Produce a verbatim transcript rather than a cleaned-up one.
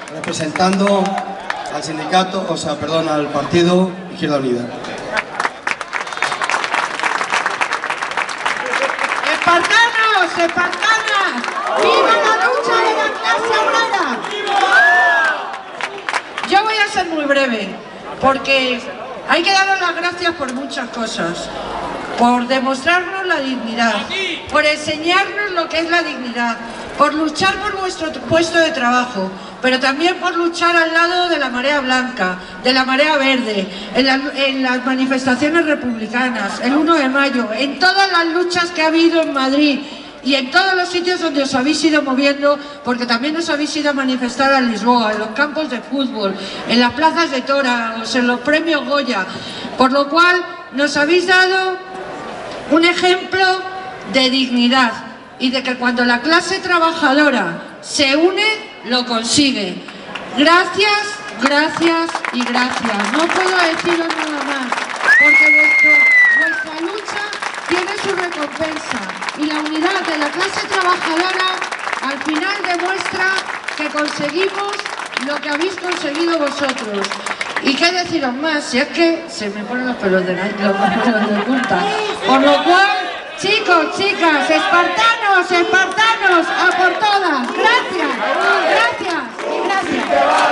representando al sindicato, o sea, perdón, al partido Izquierda Unida. ¡Espartanos, espartanas! ¡Viva la lucha de la clase obrera! Yo voy a ser muy breve, porque hay que daros las gracias por muchas cosas. Por demostrarnos la dignidad, por enseñarnos lo que es la dignidad, por luchar por vuestro puesto de trabajo, pero también por luchar al lado de la marea blanca, de la marea verde, en, la, en las manifestaciones republicanas, el uno de mayo, en todas las luchas que ha habido en Madrid y en todos los sitios donde os habéis ido moviendo, porque también os habéis ido a manifestar a Lisboa, en los campos de fútbol, en las plazas de toros, en los premios Goya, por lo cual nos habéis dado un ejemplo de dignidad y de que cuando la clase trabajadora se une, lo consigue. Gracias, gracias y gracias. No puedo deciros nada más, porque vuestro, vuestra lucha tiene su recompensa y la unidad de la clase trabajadora al final demuestra que conseguimos lo que habéis conseguido vosotros. Y qué deciros más, si es que se me ponen los pelos de, los pelos de punta. Por lo cual, chicos, chicas, espartanos, espartanos, a por todas. Gracias, gracias y gracias.